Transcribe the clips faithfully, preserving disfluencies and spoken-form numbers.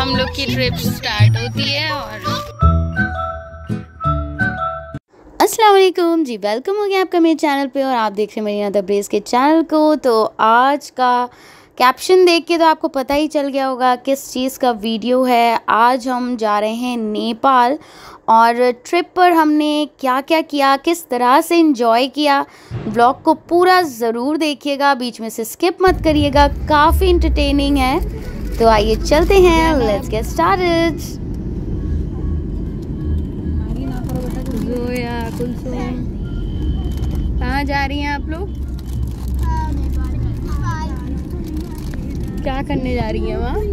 हम लोग की ट्रिप स्टार्ट होती है। और अस्सलाम वालेकुम जी, वेलकम हो गया आपका मेरे चैनल पे और आप देख रहे हैं मेरी अदर ब्रेस के चैनल को। तो आज का कैप्शन देख के तो आपको पता ही चल गया होगा किस चीज़ का वीडियो है। आज हम जा रहे हैं नेपाल और ट्रिप पर हमने क्या क्या किया, किस तरह से एंजॉय किया, व्लॉग को पूरा ज़रूर देखिएगा, बीच में से स्किप मत करिएगा, काफ़ी इंटरटेनिंग है। तो आइए चलते हैं, let's get started. Zoya, Kulsum, कहाँ जा रही हैं आप लोग? क्या करने जा रही हैं वहाँ?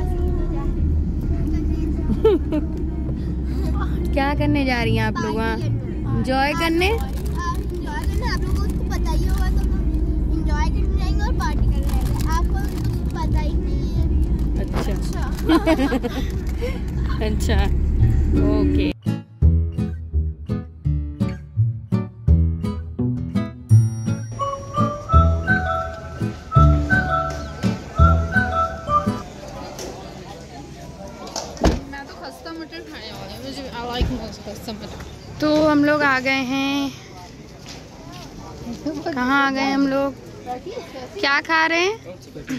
क्या करने जा रही हैं आप लोग वहाँ? एंजॉय करने? आप लोगों को पता ही होगा, तो एंजॉय करने जाएंगे और पार्टी करने जाएंगे। आपको कुछ पता ही नहीं है। अच्छा अच्छा, ओके। तो हम लोग आ गए हैं, कहाँ आ गए हम लोग? क्या खा रहे हैं?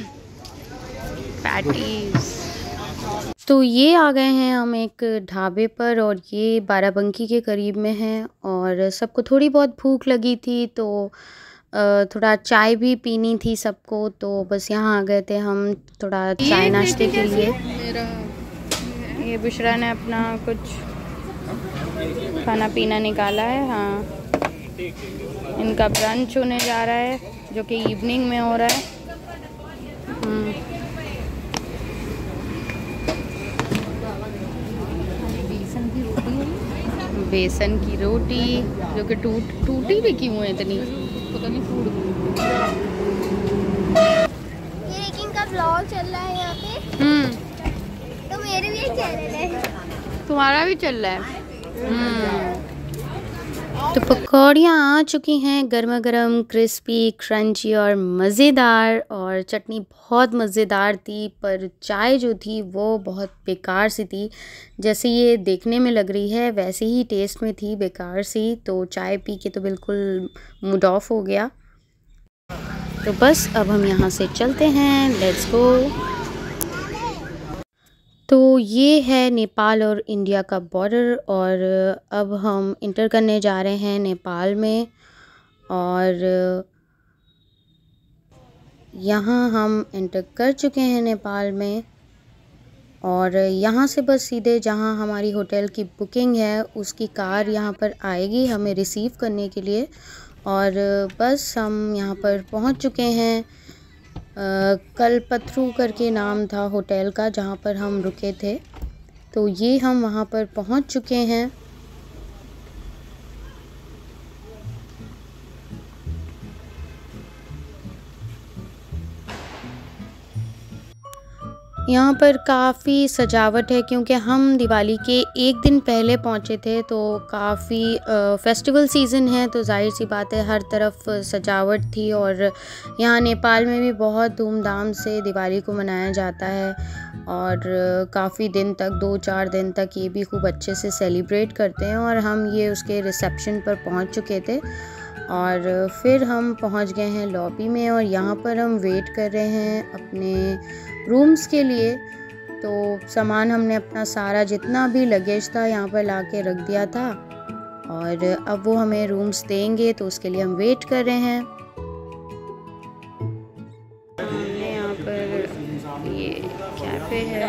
पैटीज। तो ये आ गए हैं हम एक ढाबे पर और ये बाराबंकी के करीब में है और सबको थोड़ी बहुत भूख लगी थी तो थोड़ा चाय भी पीनी थी सबको, तो बस यहाँ आ गए थे हम थोड़ा चाय नाश्ते के लिए। ये बुशरा ने अपना कुछ खाना पीना निकाला है। हाँ, इनका ब्रंच होने जा रहा है जो कि इवनिंग में हो रहा है। बेसन की रोटी, बेसन की रोटी जो कि टूट टूटी भी क्यों है इतनी, पता नहीं, फूड। ये रेकिंग का व्लॉग चल रहा है यहाँ पे। हम्म, तो मेरे भी एक चैनल है। तुम्हारा भी चल रहा है। तो पकौड़ियाँ आ चुकी हैं, गर्मा गर्म, क्रिस्पी, क्रंची और मज़ेदार, और चटनी बहुत मज़ेदार थी, पर चाय जो थी वो बहुत बेकार सी थी। जैसे ये देखने में लग रही है वैसे ही टेस्ट में थी, बेकार सी। तो चाय पी के तो बिल्कुल मूड ऑफ हो गया। तो बस अब हम यहाँ से चलते हैं, लेट्स गो। तो ये है नेपाल और इंडिया का बॉर्डर और अब हम इंटर करने जा रहे हैं नेपाल में। और यहाँ हम इंटर कर चुके हैं नेपाल में और यहाँ से बस सीधे जहाँ हमारी होटल की बुकिंग है उसकी कार यहाँ पर आएगी हमें रिसीव करने के लिए। और बस हम यहाँ पर पहुँच चुके हैं। कलपत्रू करके नाम था होटल का जहाँ पर हम रुके थे, तो ये हम वहाँ पर पहुँच चुके हैं। यहाँ पर काफ़ी सजावट है क्योंकि हम दिवाली के एक दिन पहले पहुँचे थे, तो काफ़ी फेस्टिवल सीज़न है तो जाहिर सी बात है हर तरफ सजावट थी। और यहाँ नेपाल में भी बहुत धूमधाम से दिवाली को मनाया जाता है और काफ़ी दिन तक, दो चार दिन तक ये भी खूब अच्छे से सेलिब्रेट करते हैं। और हम ये उसके रिसेप्शन पर पहुँच चुके थे और फिर हम पहुँच गए हैं लॉबी में और यहाँ पर हम वेट कर रहे हैं अपने रूम्स के लिए। तो सामान हमने अपना सारा जितना भी लगेज था यहाँ पर ला के रख दिया था और अब वो हमें रूम्स देंगे, तो उसके लिए हम वेट कर रहे हैं। हमने यहाँ पर ये कैफ़े है,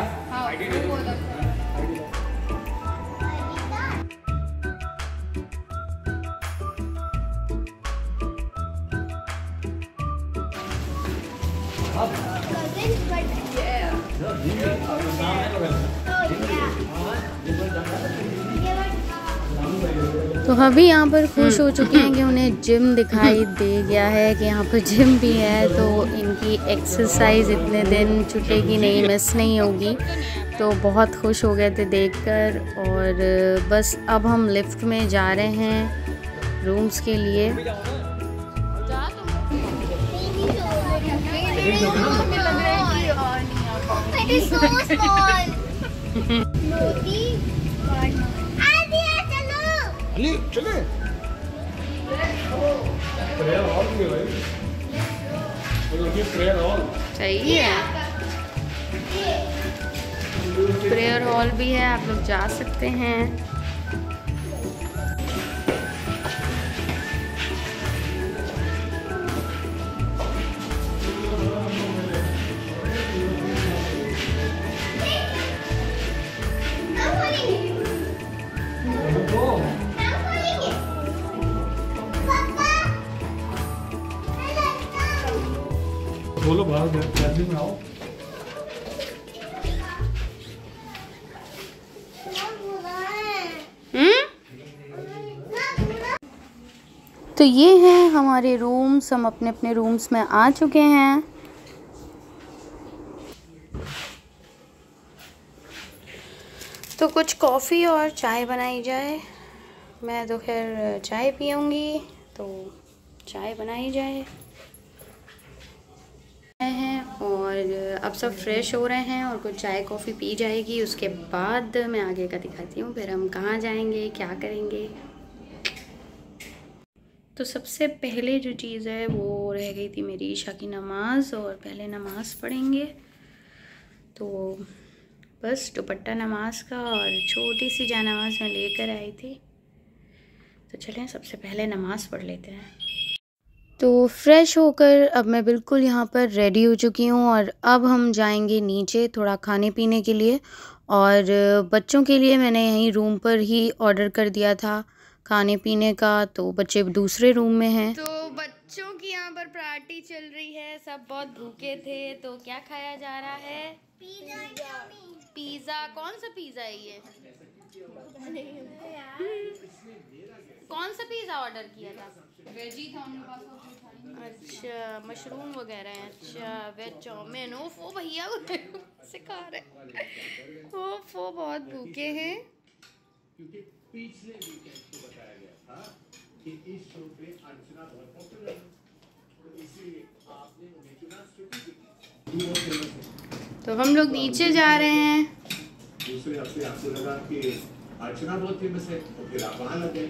तो अभी यहाँ पर खुश हो चुके हैं कि उन्हें जिम दिखाई दे गया है कि यहाँ पर जिम भी है, तो इनकी एक्सरसाइज इतने दिन छूटेगी नहीं, मिस नहीं होगी। तो बहुत खुश हो गए थे देखकर। और बस अब हम लिफ्ट में जा रहे हैं रूम्स के लिए। It is so small. Modi आ दिया, चलो अली चले। प्रेयर हॉल भी है भाई, ये प्रेयर हॉल सही है, प्रेयर हॉल भी है, आप लोग जा सकते हैं। बोलो बाहर गैलरी में आओ। हम्म तो ये हैं हमारे रूम्स, हम अपने अपने रूम्स में आ चुके हैं। तो कुछ कॉफ़ी और चाय बनाई जाए। मैं तो खैर चाय पीऊँगी, तो चाय बनाई जाए हैं। और अब सब फ्रेश हो रहे हैं और कुछ चाय कॉफ़ी पी जाएगी, उसके बाद मैं आगे का दिखाती हूँ फिर हम कहाँ जाएंगे, क्या करेंगे। तो सबसे पहले जो चीज़ है वो रह गई थी मेरी ईशा की नमाज़, और पहले नमाज़ पढ़ेंगे। तो बस दुपट्टा नमाज का और छोटी सी जानमाज़ मैं लेकर आई थी। तो चलें सबसे पहले नमाज़ पढ़ लेते हैं। तो फ्रेश होकर अब मैं बिल्कुल यहाँ पर रेडी हो चुकी हूँ और अब हम जाएंगे नीचे थोड़ा खाने पीने के लिए। और बच्चों के लिए मैंने यहीं रूम पर ही ऑर्डर कर दिया था खाने पीने का, तो बच्चे दूसरे रूम में हैं। तो बच्चों की यहाँ पर पार्टी चल रही है, सब बहुत भूखे थे। तो क्या खाया जा रहा है? पिज़्ज़ा। पिज़्ज़ा। कौन सा पिज़्ज़ा है ये? कौन सा पिज़्ज़ा ऑर्डर किया था? वेजी था उनके पास। अच्छा, मशरूम वगैरह हैं। अच्छा, वेज चाउमीन। ओफ वो भैया को सिखा रहे। ओफ वो बहुत भूखे हैं। क्योंकि पिछले वीकेंड को बताया गया था कि इस शो पे अर्चना बहुत पॉपुलर है, तो इसीलिए आपने उन्हें चुना स्ट्रेटेजी। तो हम लोग नीचे जा रहे हैं। दूसरे हफ्ते आपको लगा कि अर्चना बहुत फेमस है, तो फिर आप वहाँ लग गए।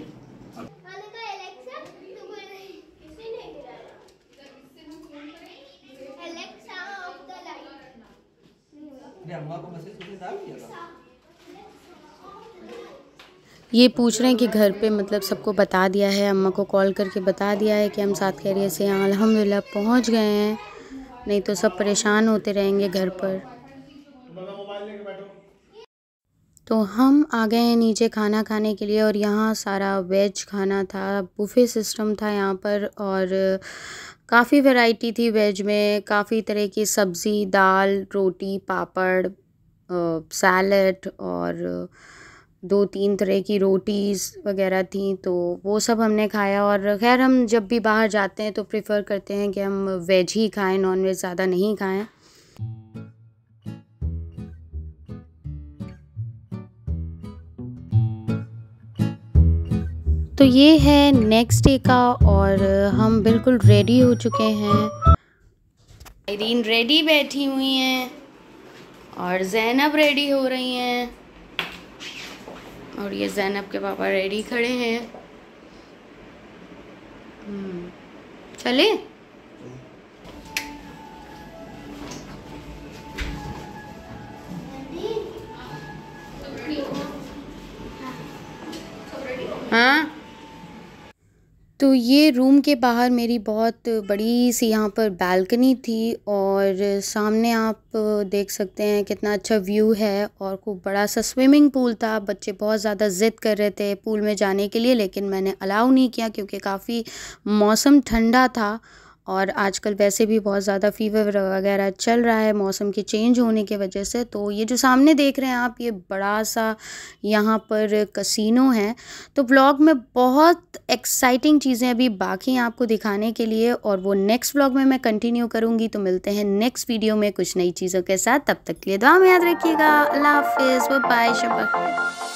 ये पूछ रहे हैं कि घर पे मतलब सबको बता दिया है, अम्मा को कॉल करके बता दिया है कि हम साथ खैरियत से यहाँ अल्हम्दुलिल्लाह पहुँच गए हैं, नहीं तो सब परेशान होते रहेंगे घर पर। तो हम आ गए हैं नीचे खाना खाने के लिए और यहाँ सारा वेज खाना था, बुफे सिस्टम था यहाँ पर। और काफ़ी वैरायटी थी वेज में, काफ़ी तरह की सब्ज़ी, दाल, रोटी, पापड़, सैलड और दो तीन तरह की रोटीज़ वगैरह थी। तो वो सब हमने खाया। और खैर हम जब भी बाहर जाते हैं तो प्रेफर करते हैं कि हम वेज ही खाएं, नॉन वेज ज़्यादा नहीं खाएं। तो ये है नेक्स्ट डे का और हम बिल्कुल रेडी हो चुके हैं। आयरीन रेडी बैठी हुई हैं और ज़ैनब रेडी हो रही हैं और ये ज़ैनब के पापा रेडी खड़े हैं। चले हाँ। तो ये रूम के बाहर मेरी बहुत बड़ी सी यहाँ पर बालकनी थी और सामने आप देख सकते हैं कितना अच्छा व्यू है और खूब बड़ा सा स्विमिंग पूल था। बच्चे बहुत ज़्यादा ज़िद कर रहे थे पूल में जाने के लिए, लेकिन मैंने अलाउ नहीं किया क्योंकि काफ़ी मौसम ठंडा था और आजकल वैसे भी बहुत ज़्यादा फीवर वगैरह चल रहा है मौसम के चेंज होने की वजह से। तो ये जो सामने देख रहे हैं आप, ये बड़ा सा यहाँ पर कसिनो है। तो व्लॉग में बहुत एक्साइटिंग चीज़ें अभी बाकी हैं आपको दिखाने के लिए और वो नेक्स्ट व्लॉग में मैं कंटिन्यू करूँगी। तो मिलते हैं नेक्स्ट वीडियो में कुछ नई चीज़ों के साथ, तब तक के लिए दुआ में याद रखिएगा। अल्लाह हाफिज़, बाय बाय, शब्बा।